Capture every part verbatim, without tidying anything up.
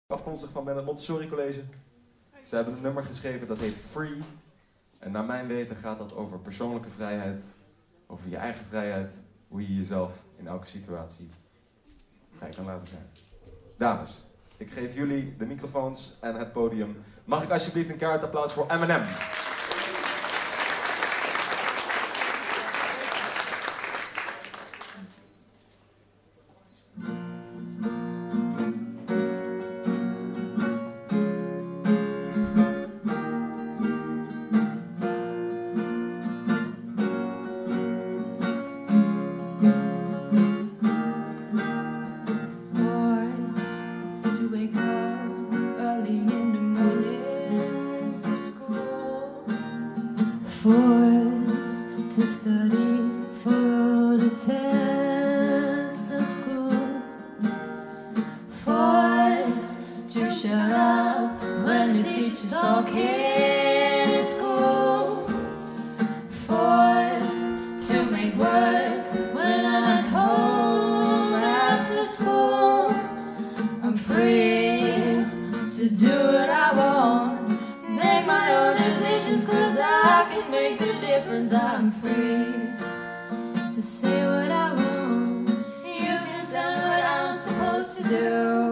Afkomstig van het Montessori College. Ze hebben een nummer geschreven dat heet Free. En naar mijn weten gaat dat over persoonlijke vrijheid, over je eigen vrijheid, hoe je jezelf in elke situatie vrij kan laten zijn. Dames, ik geef jullie de microfoons en het podium. Mag ik alsjeblieft een keihard applaus voor Eminem? Forced to study for all the tests at school. Forced to shut up when the teacher's talking in school. Forced to make work when I'm at home after school. I'm free to do what I want, make my own decisions, cause I can make the difference. I'm free to say what I want. You can tell me what I'm supposed to do.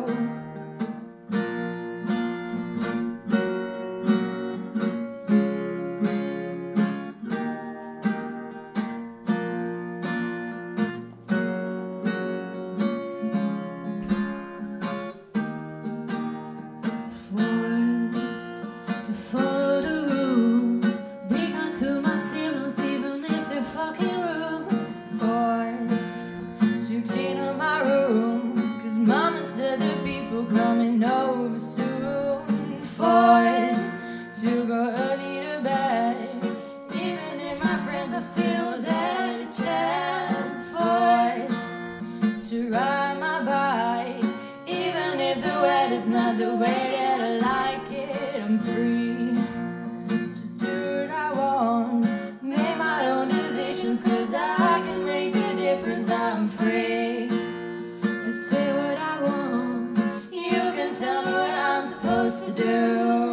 Coming over soon. Forced to go early to bed, even if my friends are still there to chat. Forced to ride my bike, even if the weather's not the way that I like it. I'm free to do what I want, make my own decisions, cause I can make the difference. I'm free to say what I want. Tell me what I'm supposed to do.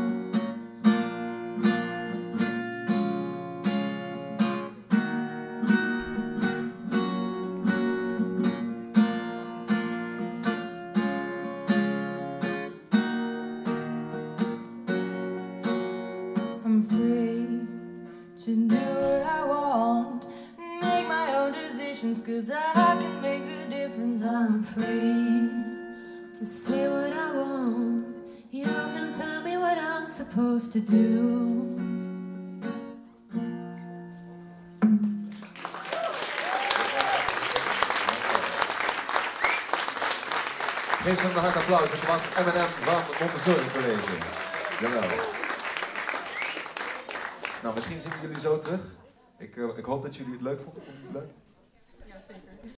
I'm free to do what I want, make my own decisions, cause I can make the difference. I'm free to say what I want. You can tell me what I'm supposed to do. Geef ze een hard applaus. Het was Eminem van het Montessori College. Jawel. Nou, misschien zien we jullie zo terug. Ik, uh, ik hoop dat jullie het leuk vonden. Vond je het leuk? Ja, zeker.